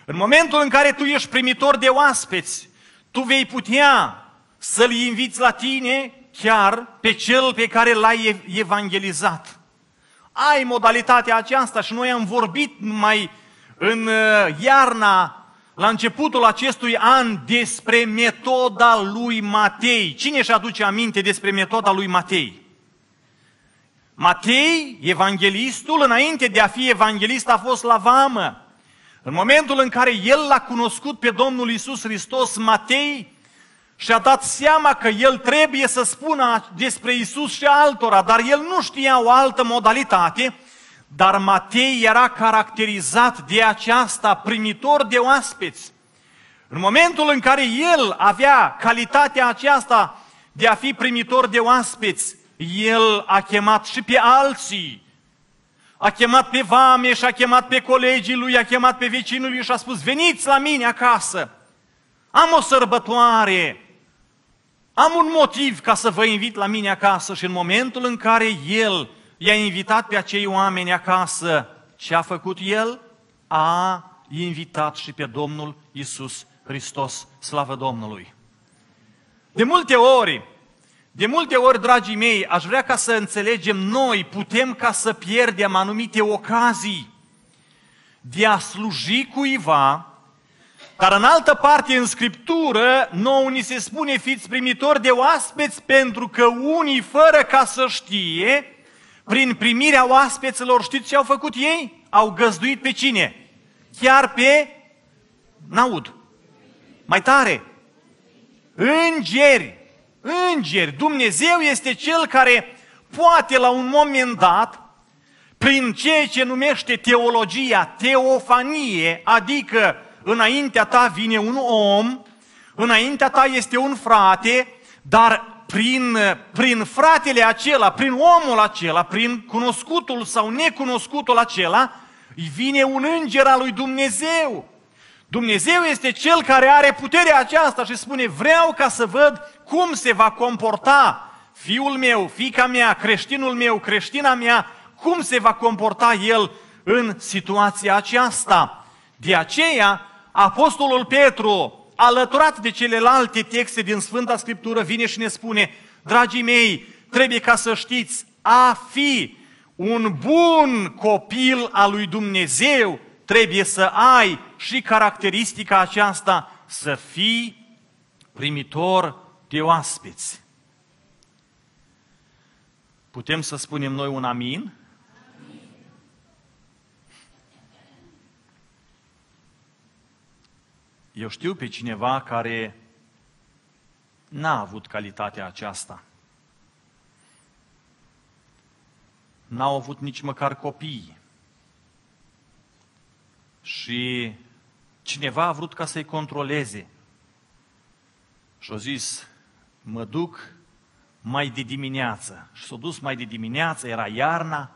În momentul în care tu ești primitor de oaspeți, tu vei putea să-l inviți la tine chiar pe cel pe care l-ai evangelizat. Ai modalitatea aceasta și noi am vorbit mai în iarna, la începutul acestui an, despre metoda lui Matei. Cine își aduce aminte despre metoda lui Matei? Matei, evanghelistul, înainte de a fi evanghelist, a fost la vamă. În momentul în care el l-a cunoscut pe Domnul Iisus Hristos, Matei și-a dat seama că el trebuie să spună despre Iisus și altora, dar el nu știa o altă modalitate, dar Matei era caracterizat de aceasta, primitor de oaspeți. În momentul în care el avea calitatea aceasta de a fi primitor de oaspeți, el a chemat și pe alții. A chemat pe vame și a chemat pe colegii lui, a chemat pe vecinul lui și a spus: veniți la mine acasă, am o sărbătoare, am un motiv ca să vă invit la mine acasă. Și în momentul în care el i-a invitat pe acei oameni acasă, ce a făcut el? A invitat și pe Domnul Iisus Hristos, slavă Domnului! De multe ori, dragii mei, aș vrea ca să înțelegem, noi putem ca să pierdem anumite ocazii de a sluji cuiva, dar în altă parte în Scriptură nouă ni se spune: fiți primitori de oaspeți, pentru că unii, fără ca să știe, prin primirea oaspeților, știți ce au făcut ei? Au găzduit pe cine? Chiar pe, n-aud, mai tare, îngeri. Îngeri. Dumnezeu este Cel care poate la un moment dat, prin ceea ce numește teologia, teofanie, adică înaintea ta vine un om, înaintea ta este un frate, dar prin fratele acela, prin omul acela, prin cunoscutul sau necunoscutul acela, îi vine un înger al lui Dumnezeu. Dumnezeu este Cel care are puterea aceasta și spune: vreau ca să văd cum se va comporta fiul meu, fiica mea, creștinul meu, creștina mea, cum se va comporta el în situația aceasta. De aceea, Apostolul Petru, alăturat de celelalte texte din Sfânta Scriptură, vine și ne spune: dragii mei, trebuie ca să știți, a fi un bun copil al lui Dumnezeu, trebuie să ai și caracteristica aceasta, să fii primitor de oaspeți. Putem să spunem noi un amin? Eu știu pe cineva care n-a avut calitatea aceasta. N-au avut nici măcar copii. Și cineva a vrut ca să-i controleze. Și a zis: mă duc mai de dimineață. Și s-a dus mai de dimineață, era iarna.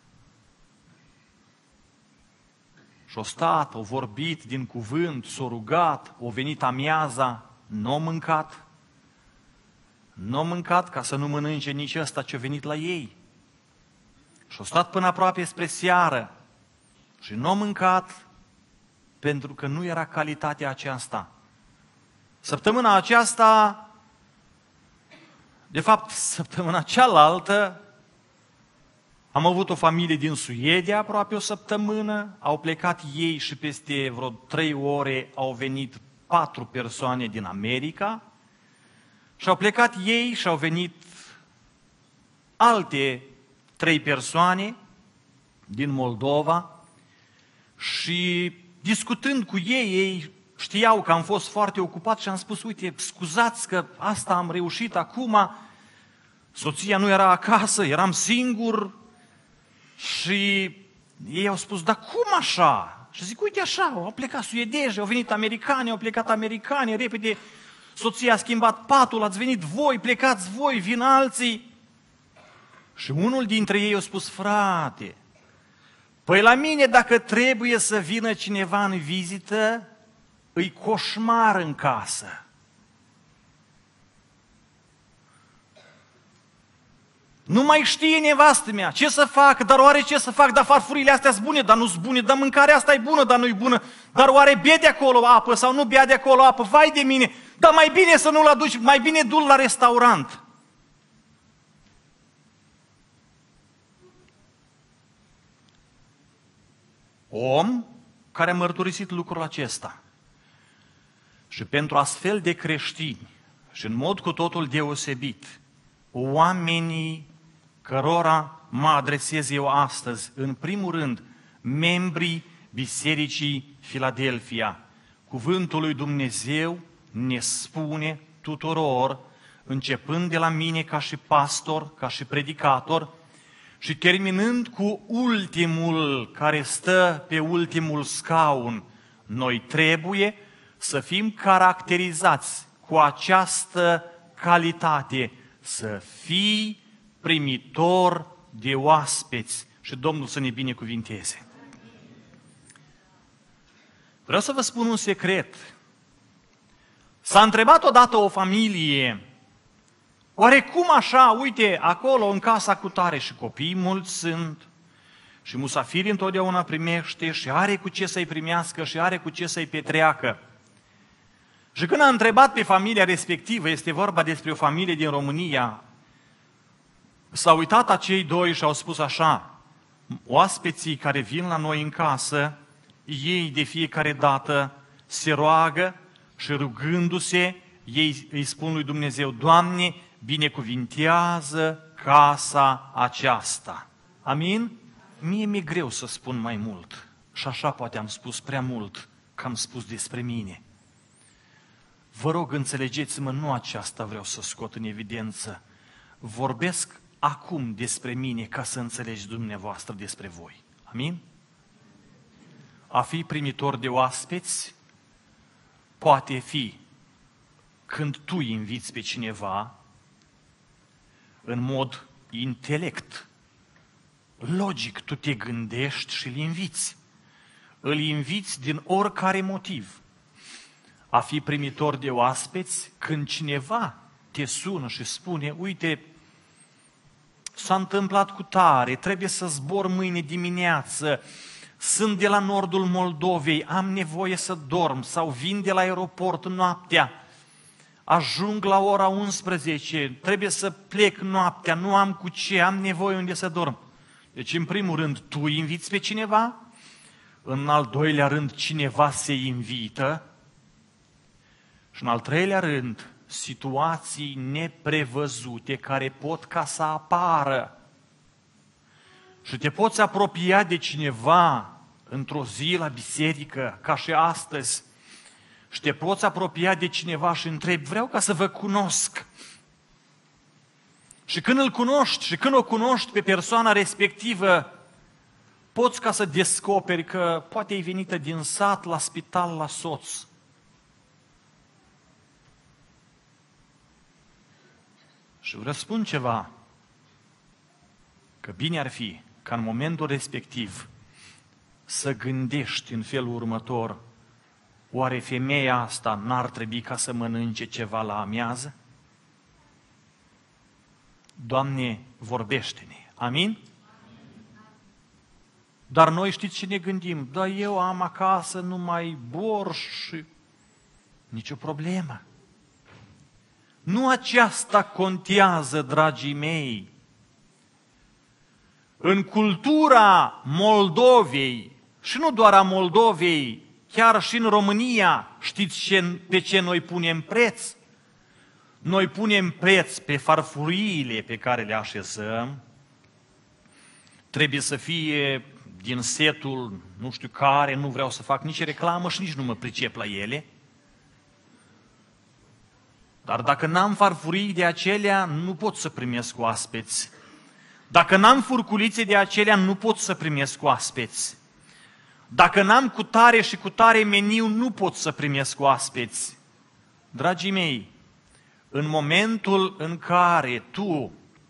Și-a stat, a vorbit din cuvânt, s-a rugat, a venit amiaza, n-a mâncat. Nu a mâncat ca să nu mănânce nici ăsta ce a venit la ei. Și-a stat până aproape spre seară și nu a mâncat pentru că nu era calitatea aceasta. Săptămâna aceasta, de fapt săptămâna cealaltă, am avut o familie din Suedia aproape o săptămână, au plecat ei și peste vreo 3 ore au venit 4 persoane din America și au plecat ei și au venit alte 3 persoane din Moldova și discutând cu ei, ei știau că am fost foarte ocupat și am spus: uite, scuzați că asta am reușit acum, soția nu era acasă, eram singur. Și ei au spus: dar cum așa? Și zic: uite așa, au plecat suedezi, au venit americani, au plecat americani, repede soția a schimbat patul, ați venit voi, plecați voi, vin alții. Și unul dintre ei a spus: frate, păi la mine dacă trebuie să vină cineva în vizită, îi coșmar în casă. Nu mai știe nevastă mea ce să fac, dar oare ce să fac? Dar farfurile astea sunt bune, dar nu sunt bune, dar mâncarea asta e bună, dar nu e bună. Dar oare bea de acolo apă sau nu bea de acolo apă? Vai de mine, dar mai bine să nu-l aduci, mai bine du-l la restaurant. Om care a mărturisit lucrul acesta. Și pentru astfel de creștini, și în mod cu totul deosebit, oamenii cărora mă adresez eu astăzi, în primul rând, membrii Bisericii Filadelfia, cuvântul lui Dumnezeu ne spune tuturor, începând de la mine ca și pastor, ca și predicator, și terminând cu ultimul care stă pe ultimul scaun, noi trebuie să fim caracterizați cu această calitate, să fii primitor de oaspeți și Domnul să ne binecuvinteze. Vreau să vă spun un secret. S-a întrebat odată o familie, oare cum așa, uite, acolo în casa cutare și copii mulți sunt și musafiri întotdeauna primește și are cu ce să-i primească și are cu ce să-i petreacă. Și când a întrebat pe familia respectivă, este vorba despre o familie din România, s-au uitat acei doi și au spus așa, oaspeții care vin la noi în casă, ei de fiecare dată se roagă și rugându-se, ei îi spun lui Dumnezeu, Doamne, binecuvintează casa aceasta. Amin? Mie mi-e greu să spun mai mult și așa poate am spus prea mult că am spus despre mine. Vă rog, înțelegeți-mă, nu aceasta vreau să scot în evidență. Vorbesc acum despre mine ca să înțelegi dumneavoastră despre voi. Amin? A fi primitor de oaspeți poate fi când tu inviți pe cineva în mod intelect, logic, tu te gândești și îl inviți. Îl inviți din oricare motiv. A fi primitor de oaspeți când cineva te sună și spune, uite, s-a întâmplat cu tare, trebuie să zbor mâine dimineață, sunt de la nordul Moldovei, am nevoie să dorm sau vin de la aeroport noaptea, ajung la ora 11, trebuie să plec noaptea, nu am cu ce, am nevoie unde să dorm. Deci, în primul rând, tu inviți pe cineva, în al doilea rând, cineva se invită și în al treilea rând, situații neprevăzute care pot ca să apară. Și te poți apropia de cineva într-o zi la biserică, ca și astăzi, și te poți apropia de cineva și întrebi, vreau ca să vă cunosc. Și când îl cunoști și când o cunoști pe persoana respectivă, poți ca să descoperi că poate e venită din sat la spital la soț. Și vreau să spun ceva, că bine ar fi ca în momentul respectiv să gândești în felul următor, oare femeia asta n-ar trebui ca să mănânce ceva la amiază? Doamne, vorbește-ne. Amin? Dar noi știți ce ne gândim? Da, eu am acasă numai borș și nicio problemă. Nu aceasta contează, dragii mei. În cultura Moldovei, și nu doar a Moldovei, chiar și în România, știți pe ce noi punem preț? Noi punem preț pe farfuriile pe care le așezăm. Trebuie să fie din setul nu știu care, nu vreau să fac nici reclamă și nici nu mă pricep la ele. Dar dacă n-am farfurii de acelea, nu pot să primesc oaspeți. Dacă n-am furculițe de acelea, nu pot să primesc oaspeți. Dacă n-am cutare și cutare meniu, nu pot să primesc oaspeți. Dragii mei, în momentul în care tu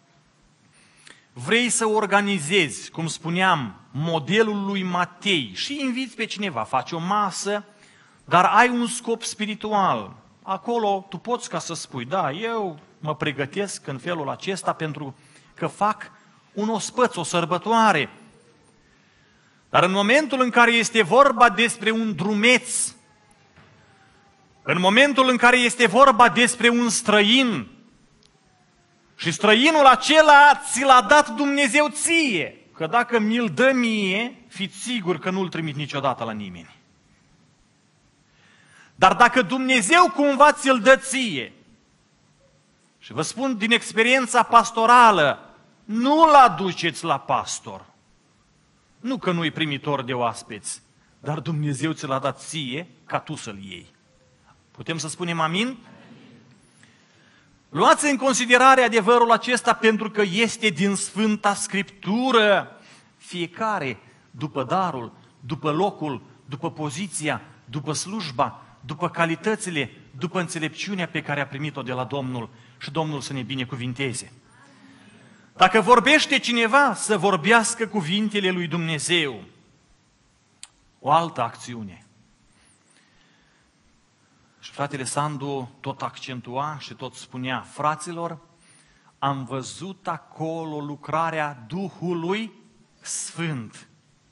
vrei să organizezi, cum spuneam, modelul lui Matei și inviți pe cineva, faci o masă, dar ai un scop spiritual, acolo tu poți ca să spui, da, eu mă pregătesc în felul acesta pentru că fac un ospăț, o sărbătoare. Dar în momentul în care este vorba despre un drumeț, în momentul în care este vorba despre un străin, și străinul acela ți l-a dat Dumnezeu ție, că dacă mi-l dă mie, fiți sigur că nu-l trimit niciodată la nimeni. Dar dacă Dumnezeu cumva ți-l dă ție, și vă spun din experiența pastorală, nu-l aduceți la pastor. Nu că nu-i primitor de oaspeți, dar Dumnezeu ți l-a dat ție ca tu să-l iei. Putem să spunem amin? Luați în considerare adevărul acesta pentru că este din Sfânta Scriptură. Fiecare după darul, după locul, după poziția, după slujba, după calitățile, după înțelepciunea pe care a primit-o de la Domnul, și Domnul să ne binecuvinteze. Dacă vorbește cineva, să vorbească cuvintele lui Dumnezeu. O altă acțiune. Și fratele Sandu tot accentua și tot spunea: fraților, am văzut acolo lucrarea Duhului Sfânt.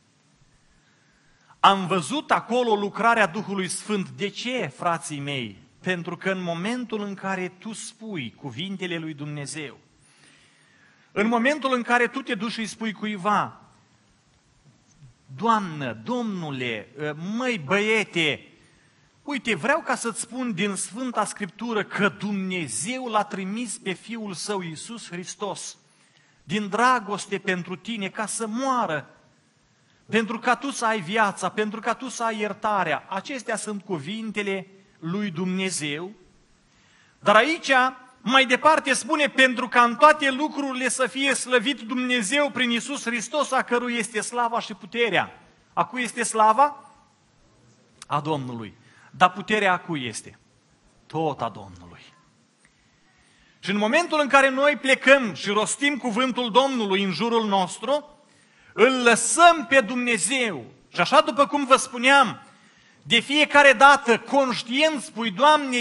Am văzut acolo lucrarea Duhului Sfânt. De ce, frații mei? Pentru că în momentul în care tu spui cuvintele lui Dumnezeu, în momentul în care tu te duci și îi spui cuiva: Doamnă, Domnule, măi băiete, uite, vreau ca să-ți spun din Sfânta Scriptură că Dumnezeu l-a trimis pe Fiul Său Iisus Hristos din dragoste pentru tine ca să moară, pentru ca tu să ai viața, pentru ca tu să ai iertarea. Acestea sunt cuvintele lui Dumnezeu. Dar aici, mai departe spune: pentru ca în toate lucrurile să fie slăvit Dumnezeu prin Iisus Hristos, a cărui este slava și puterea. A cui este slava? A Domnului. Dar puterea a cui este? Tot a Domnului. Și în momentul în care noi plecăm și rostim cuvântul Domnului în jurul nostru, îl lăsăm pe Dumnezeu. Și așa, după cum vă spuneam, de fiecare dată, conștient spui: Doamne,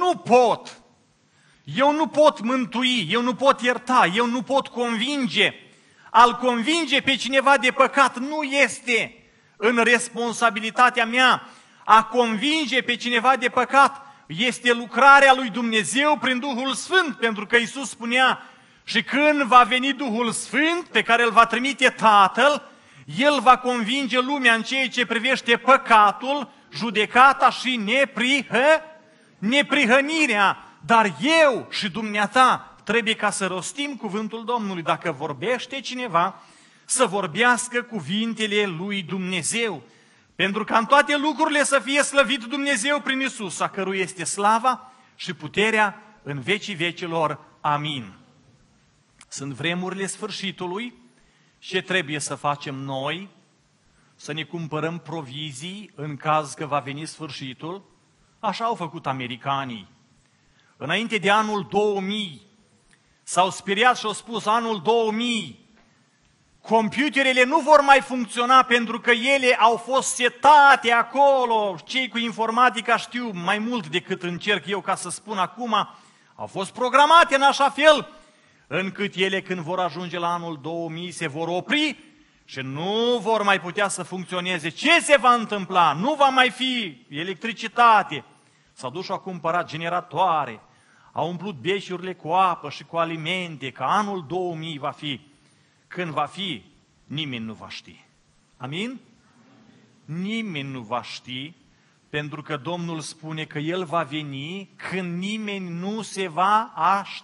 eu nu pot mântui, eu nu pot ierta, eu nu pot convinge. Al convinge pe cineva de păcat nu este în responsabilitatea mea. A convinge pe cineva de păcat este lucrarea lui Dumnezeu prin Duhul Sfânt, pentru că Iisus spunea: și când va veni Duhul Sfânt, pe care îl va trimite Tatăl, El va convinge lumea în ceea ce privește păcatul, judecata și neprihănirea. Dar eu și dumneata trebuie ca să rostim cuvântul Domnului. Dacă vorbește cineva, să vorbească cuvintele lui Dumnezeu. Pentru ca în toate lucrurile să fie slăvit Dumnezeu prin Iisus, a cărui este slava și puterea în vecii vecilor. Amin. Sunt vremurile sfârșitului. Ce trebuie să facem noi? Să ne cumpărăm provizii în caz că va veni sfârșitul. Așa au făcut americanii. Înainte de anul 2000 s-au speriat și au spus: anul 2000 computerele nu vor mai funcționa pentru că ele au fost setate acolo. Cei cu informatica știu mai mult decât încerc eu ca să spun acum. Au fost programate în așa fel încât ele, când vor ajunge la anul 2000, se vor opri și nu vor mai putea să funcționeze. Ce se va întâmpla? Nu va mai fi electricitate. S-au dus și au cumpărat generatoare, au umplut beșurile cu apă și cu alimente, că anul 2000 va fi. Când va fi, nimeni nu va ști. Amin? Nimeni nu va ști, pentru că Domnul spune că El va veni când nimeni nu se va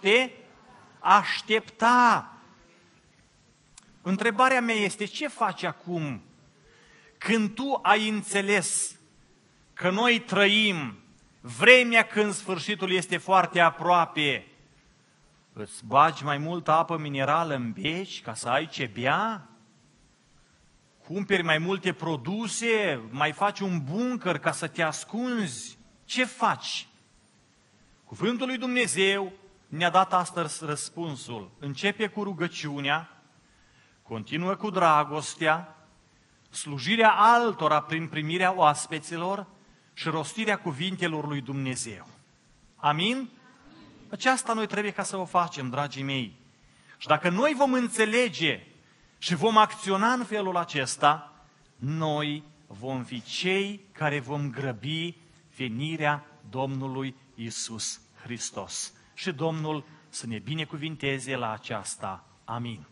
aștepta. Întrebarea mea este: ce faci acum când tu ai înțeles că noi trăim vremea când sfârșitul este foarte aproape? Îți bagi mai multă apă minerală în beci ca să ai ce bea? Cumperi mai multe produse? Mai faci un bunker ca să te ascunzi? Ce faci? Cuvântul lui Dumnezeu ne-a dat astăzi răspunsul. Începe cu rugăciunea, continuă cu dragostea, slujirea altora prin primirea oaspeților și rostirea cuvintelor lui Dumnezeu. Amin? Aceasta noi trebuie ca să o facem, dragii mei. Și dacă noi vom înțelege și vom acționa în felul acesta, noi vom fi cei care vom grăbi venirea Domnului Iisus Hristos. Și Domnul să ne binecuvinteze la aceasta. Amin.